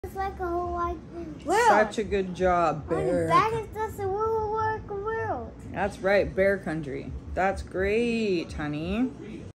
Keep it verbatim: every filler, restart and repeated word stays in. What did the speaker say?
It's like a whole wide world. Such a good job, On the Bear. back is just a world, world, world. That's right, Bear Country. That's great, honey.